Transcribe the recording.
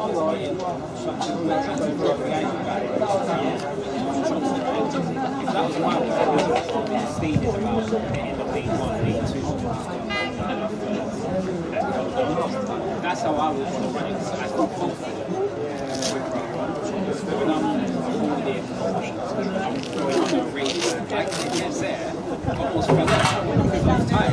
That was my speed is about the end of being 182. That's how I would want to run it. So I feel confident. When I'm holding, I'm going on a race. Like you said, I almost felt like I was tired.